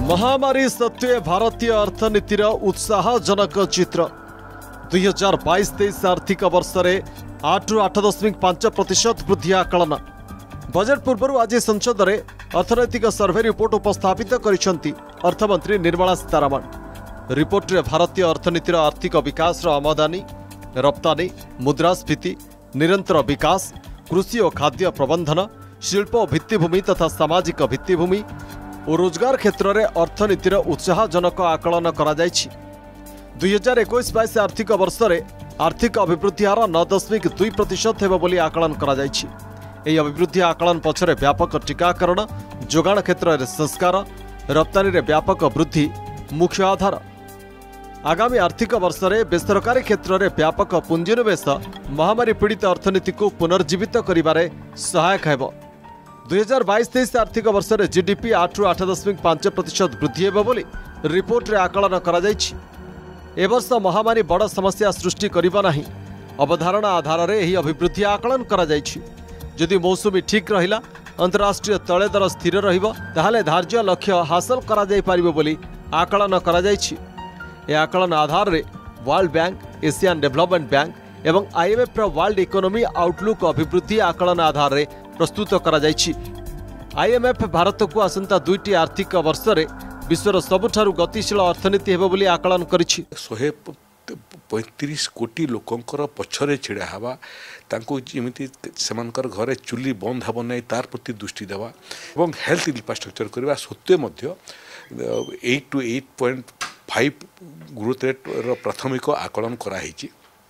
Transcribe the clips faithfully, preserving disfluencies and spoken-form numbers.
महामारी सत्वे भारतीय अर्थनीतिर उत्साहजनक चित्र दुई हजार बाईस तेईस आर्थिक वर्ष में आठ रु आठ दशमिक पांच प्रतिशत वृद्धि आकलन। बजेट पूर्व आज संसद में अर्थनैतिक सर्वे रिपोर्ट उपस्थापित करिसेंती अर्थमंत्री निर्मला सीतारमण। रिपोर्ट रे भारतीय अर्थनीतिर आर्थिक विकास आमदानी रप्तानी मुद्रास्फीति निरंतर विकास कृषि और खाद्य प्रबंधन शिल्प और भित्तिभूमि तथा सामाजिक भित्तिभूमि और रोजगार क्षेत्र में अर्थनीतिर उत्साहजनक आकलन करा जायछि। दुई हजार इक्कीस बाईस आर्थिक वर्ष में आर्थिक अभिवृद्धि हार नौ दशमिक दुई प्रतिशत हेब बोली आकलन करा जायछि। एही अभिवृद्धि आकलन पछरे व्यापक टीकाकरण जोगाण क्षेत्र में संस्कार रप्तानी रे व्यापक वृद्धि मुख्य आधार। आगामी आर्थिक वर्ष में बेसरकारी क्षेत्र में व्यापक पुंजीनिवेश महामारी पीड़ित अर्थनीति को पुनर्जीवित करिबारे सहायक हेब। दुई हजार बाईस तेईस आर्थिक वर्ष में जीडीपी आठ रु आठ दशमिक पांच प्रतिशत वृद्धि हेब बोली रिपोर्ट रे आकलन करा जायछि। ए वर्ष महामारी बड़ समस्या सृष्टि करिबा नाही अवधारणा आधार में यही अभिवृद्धि आकलन करा जायछि। यदि मौसुमी ठीक रहिला अंतर्राष्ट्रीय तैल दर स्थिर रहिबो ताहाले धार्य लक्ष्य हासिल करा जाय पारिबो बोली आकलन करा जायछि। ए आकलन आधार में world bank Asian development bank एवं आईएमएफ वर्ल्ड इकोनॉमी आउटलुक अभिवृद्धि आकलन आधार में प्रस्तुत करा जायछि। आईएमएफ भारत को आसंता दुईटी आर्थिक वर्ष में विश्वर सबुठारु गतिशील अर्थनीति हेबो बोली आकलन करिछि। शहे पैंतीस कोटी लोकंकर पछरे छिड़ा हवा तांको जेमिति सेमानकर घरे चुली बंद हब नै तार प्रति दृष्टि देवा एवं हेल्थ इंफ्रास्ट्रक्चर करबा सत्वे मध्य eight to eight point five growth rate रो प्राथमिक आकलन करा हिछि।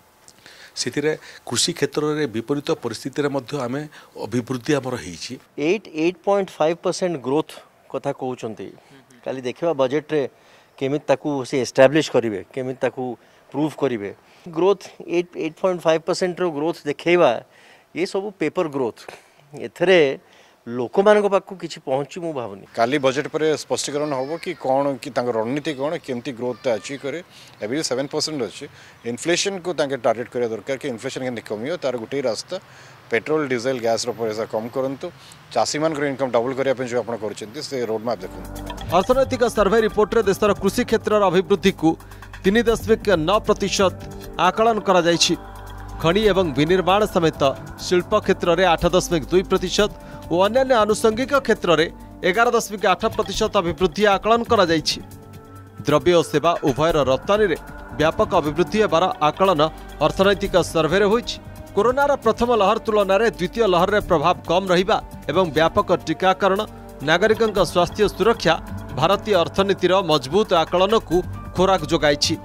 सेतिरे कृषि क्षेत्र में विपरीत परिस्थिति रे मध्य आमे अभिवृद्धि हमर हिछि। Eight eight point five percent growth कथा कहउचंती काली देखिबा बजेट रे केमित ताकू से एस्टैब्लिश करिवे केमित ताकू प्रूव करिवे। Growth eight eight point five percent रो ग्रोथ देखैबा ये सब पेपर ग्रोथ एथरे लोक मान पाक किसी पहुँची मु भावनी काली बजेट पर स्पष्टीकरण हम कि कौन कि रणनीति कौन केमती ग्रोथ अचीव करे। अभी सेवेन परसेंट अच्छे इनफ्लेशन को टार्गेट करा दरकार कि इनफ्लेशन के कमियो तार गोटे रास्ता पेट्रोल डीजेल गैस पैसा कम करंतु चाषी मान इनकम डबल करने जो आप रोड मैप देखो। अर्थनैतिक सर्वे रिपोर्ट रे देशर कृषि क्षेत्र अभिवृद्धि को तीन दशमिक नौ प्रतिशत आकलन करा जायछि। खनि एवं विनिर्माण समेत शिल्प क्षेत्र में आठ दशमिक दुई प्रतिशत और अन्य आनुषंगिक क्षेत्र में एगार दशमिक आठ प्रतिशत अभिवृद्धि आकलन करा जायछि। द्रव्य और सेवा उभयर रप्तानी रे व्यापक अभिवृद्धि हेबार आकलन अर्थनैतिक सर्वे रे होइछि। कोरोनार प्रथम लहर तुलन में द्वितीय लहर रे प्रभाव कम रहिबा एवं व्यापक टीकाकरण नागरिकंक स्वास्थ्य सुरक्षा भारतीय अर्थनीतिर मजबूत आकलन को खोराक जोगाइछि।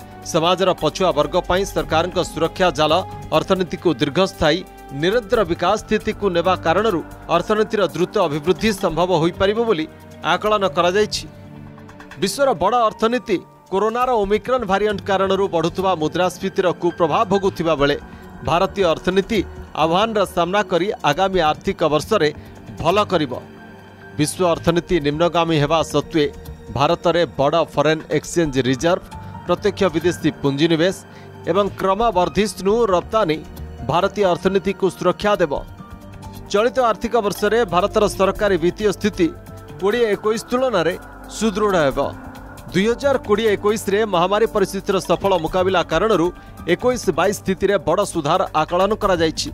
समाजर पछुआ वर्ग पई सरकार सुरक्षा जाल अर्थनीति को दीर्घस्थायी निरंतर विकास स्थिति को नेबा कारणरू अर्थनीतिर द्रुत अभिवृद्धि संभव होई परिबो बोली आकलन करा जायछि। विश्वर बड़ अर्थनीति कोरोनार ओमिक्रॉन वेरिएंट कारणरू बढ़ुवा मुद्रास्फीतिर कुप्रभाव भोगुथिबा बेले भारतीय अर्थनीति आह्वानर सामना करी आगामी आर्थिक वर्ष में भल करिबो। विश्व अर्थनीति निम्नगामी हेबा सत्वे भारत में बड़ फॉरेन एक्सचेंज रिजर्व प्रत्यक्ष विदेशी पुंजीनिवेश एवं क्रमवर्धिष्णु रप्तानी भारतीय अर्थनीति को सुरक्षा देव। चलित आर्थिक वर्ष में भारतर सरकारी वित्तीय स्थिति कोड़े इक्कीस तुलन में सुदृढ़ हेब। दुई हजार कोड़े इक्कीस महामारी परिस्थितिर सफल मुकाबला कारणरू इक्कीस बाईस स्थिति में बड़ सुधार आकलन करा जायछि।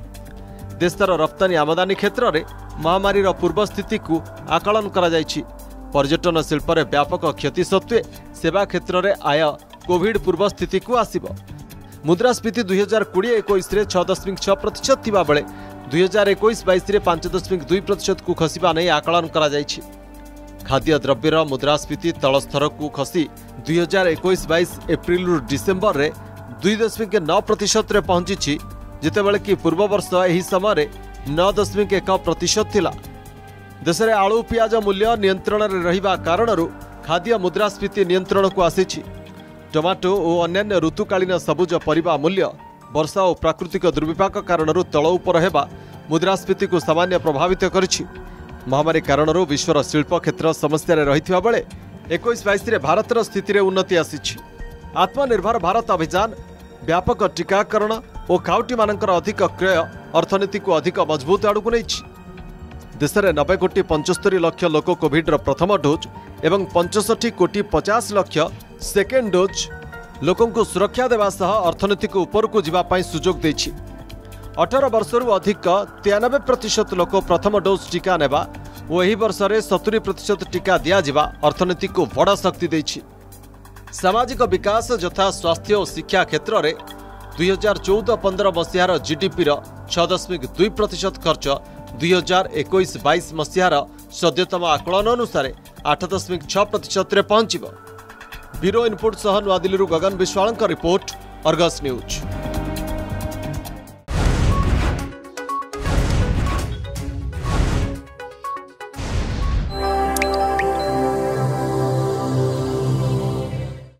देशर रप्तानी आमदानी क्षेत्र में महामारी पूर्व स्थिति को आकलन करा जायछि। पर्यटन शिल्प में व्यापक क्षति सत्वे सेवा क्षेत्र में आय कोविड पूर्व स्थिति को आसिबो। मुद्रास्फीति दुई हजार कोड़े इक्कीस छह दशमिक छह प्रतिशत थिबा बेले दुई हजार इक्कीस बाईस पांच दशमिक दुई प्रतिशत को खसिबा नहीं आकलन करा जायछि। खाद्य द्रव्यर मुद्रास्फीति तल स्तर को खसी दुई हजार इक्कीस बाईस एप्रिल रु डिसेम्बर रे दुई दशमिक नौ प्रतिशत रे पहुंची जितेबेले कि पूर्व वर्ष एही समय नौ दशमिक एक प्रतिशत थिला। देश में आलू पियाज मूल्य नियंत्रण में रहिबा कारणरू खाद्य मुद्रास्फीति नियंत्रण को आसीछि। टमाटो और अन्य ऋतुकालीन सबुज परिबा मूल्य वर्षा और प्राकृतिक दुर्विपाक कारणरू तल उपर हेबा मुद्रास्फीति को सामान्य प्रभावित करिछि। महामारी कारणरू विश्वर शिल्प क्षेत्र समस्या रे रहिथिबा बेले इक्कीस बाईस रे भारतर स्थिति रे उन्नति आसीछि। आत्मनिर्भर भारत अभियान व्यापक टीकाकरण और खाउटी मानकर अधिक क्रय अर्थनीति को अधिक मजबूत आड़क नहीं। देश में नब्बे कोटी पंचस्तरी लक्ष लोक कोविड्र प्रथम डोज एवं पंचष्ठी कोटी पचास लक्ष सेकेंड डोज लोकों को सुरक्षा देवा सह अर्थनीति को ऊपर को जीवाई सुजोग देछि। अठारह वर्षरु अधिक तिरानबे प्रतिशत लोक प्रथम डोज टीका नेबा और एही वर्ष में सत्तरी प्रतिशत टीका दियाजिबा अर्थनीति को बड़ा शक्ति देछि। सामाजिक विकास यथा स्वास्थ्य और शिक्षा क्षेत्र में दुई हजार चौदह पंद्रह मसीहार जीडीपी छह दशमिक दुई प्रतिशत खर्च दुई हजार एकोईस बैश मसीहार सद्यतम आकलन अनुसार आठ दशमिक छह प्रतिशत पहुंच। ब्यूरो इनपुट सह नवादिल्ली Gagan Vishwal report, Argus news.